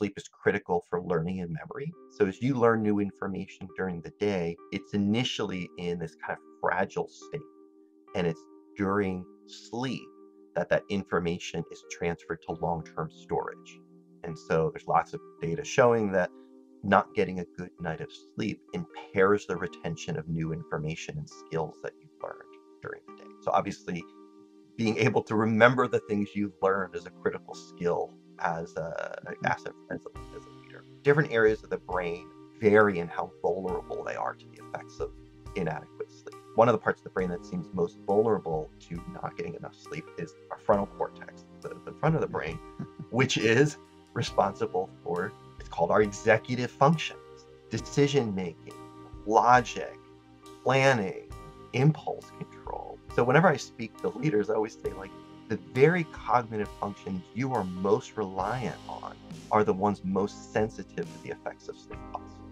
sleep is critical for learning and memory. So as you learn new information during the day, it's initially in this kind of fragile state. And it's during sleep that that information is transferred to long-term storage. And so there's lots of data showing that not getting a good night of sleep impairs the retention of new information and skills that you've learned during the day. So obviously, being able to remember the things you've learned is a critical skill as as a leader. Different areas of the brain vary in how vulnerable they are to the effects of inadequate sleep. One of the parts of the brain that seems most vulnerable to not getting enough sleep is our frontal cortex, the front of the brain, which is responsible for, it's called our executive functions, decision making, logic, planning, impulse control. So whenever I speak to leaders, I always say, like, the very cognitive functions you are most reliant on are the ones most sensitive to the effects of sleep loss.